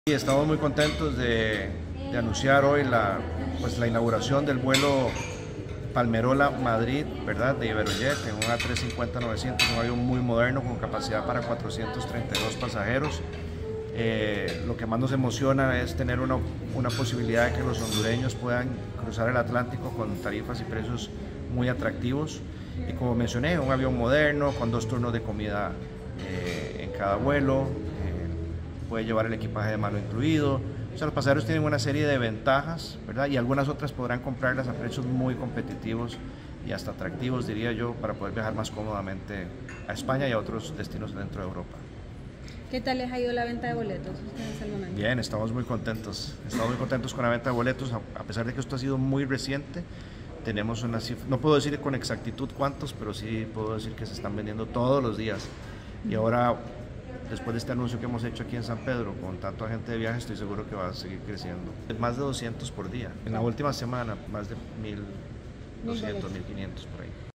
Y estamos muy contentos de anunciar hoy la inauguración del vuelo Palmerola-Madrid, ¿verdad?, de Iberojet en un A350-900, un avión muy moderno con capacidad para 432 pasajeros. Lo que más nos emociona es tener una posibilidad de que los hondureños puedan cruzar el Atlántico con tarifas y precios muy atractivos. Y como mencioné, un avión moderno con 2 turnos de comida en cada vuelo. Puede llevar el equipaje de mano incluido. O sea, los pasajeros tienen una serie de ventajas, ¿verdad? Y algunas otras podrán comprarlas a precios muy competitivos y hasta atractivos, diría yo, para poder viajar más cómodamente a España y a otros destinos dentro de Europa. ¿Qué tal les ha ido la venta de boletos ustedes al momento? Bien, estamos muy contentos. Estamos muy contentos con la venta de boletos, a pesar de que esto ha sido muy reciente. Tenemos una cifra, no puedo decir con exactitud cuántos, pero sí puedo decir que se están vendiendo todos los días. Y ahora, después de este anuncio que hemos hecho aquí en San Pedro, con tanto agente de viajes, estoy seguro que va a seguir creciendo. Más de 200 por día. En la última semana, más de 1.200, 1.500 por ahí.